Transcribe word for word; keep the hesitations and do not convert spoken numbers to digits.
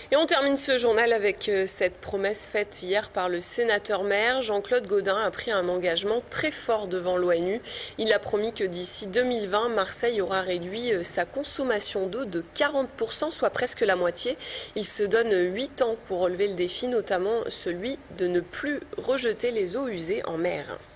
Et on termine ce journal avec cette promesse faite hier par le sénateur maire. Jean-Claude Gaudin a pris un engagement très fort devant l'ONU. Il a promis que d'ici deux mille vingt, Marseille aura réduit sa consommation d'eau de quarante pour cent, soit presque la moitié. Il se donne huit ans pour relever le défi, notamment celui de ne plus rejeter les eaux usées en mer.